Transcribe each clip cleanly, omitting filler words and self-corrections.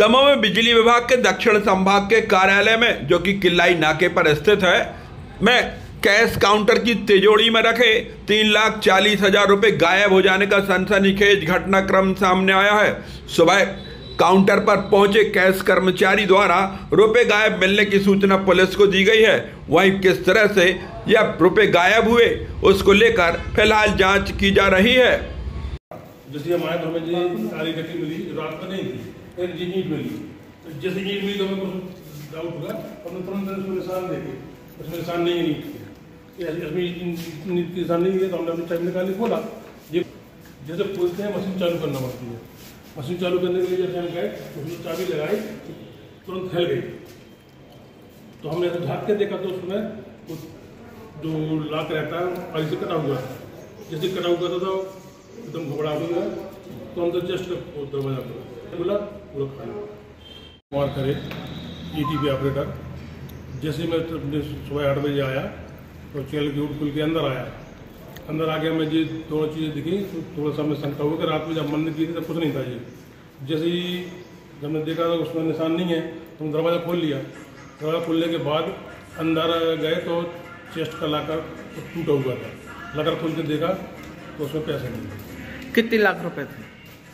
दमोह में बिजली विभाग के दक्षिण संभाग के कार्यालय में, जो कि किल्लाई नाके पर स्थित है, में कैश काउंटर की तिजोरी में रखे 3,40,000 रुपए गायब हो जाने का सनसनीखेज घटनाक्रम सामने आया है। सुबह काउंटर पर पहुंचे कैश कर्मचारी द्वारा रुपए गायब मिलने की सूचना पुलिस को दी गई है। वहीं किस तरह से यह रुपए गायब हुए उसको लेकर फिलहाल जांच की जा रही है। जैसे हमारे घर में जी सारी गति मिली, रात में नहीं थी, एक जी ईंट मिली, तो जैसे ईंट मिली तो हमें कुछ डाउट हुआ, हमने तुरंत उसमें निशान देखे, उसमें निशान नहीं है ईंट के, ईंट के निशान नहीं है, तो हमने अपनी चाबी निकाली खोला। ये जैसे खोलते हैं मशीन चालू करना पड़ती है, मशीन चालू करने के लिए जैसे हम गए उसमें चाबी लगाई, तुरंत हिल गई। तो हमने ऐसे झाँक के देखा तो उसमें जो लाक रहता है आगे से कटा हुआ है, जैसे कटा हुआ था तो एकदम घबराहट हो गया, तो हम तो जस्ट दरवाजा बोला पूरा खाली मार करे ETP ऑपरेटर। जैसे मैं सुबह 8 बजे आया तो चल के उठ खुल के अंदर आया, अंदर आ गया, मैं जी दोनों चीज़ें दिखी तो थोड़ा सा मैं शंका हो गया। रात में जब बंद की थी तब कुछ नहीं था ये, जैसे ही जब मैं देखा तो उसमें निशान नहीं है तो दरवाज़ा खोल लिया। दरवाज़ा खोलने के बाद अंदर गए तो चेस्ट का लाकर टूटा हुआ था, लाकर खोल के देखा तो उसमें पैसे नहीं थे। कितने लाख रुपए थे?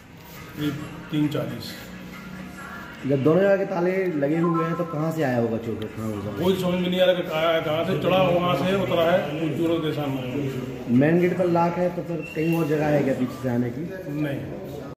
340। जब दोनों जगह के ताले लगे हुए हैं तो कहाँ से आया होगा चोर? कहाँ होगा कोई समझ में नहीं आ रहा कि आया कहाँ से, चढ़ा वहाँ से उतरा है चोरों के सामने। मेन गेट पर लॉक है तो फिर कहीं और जगह है क्या पीछे से आने की? नहीं।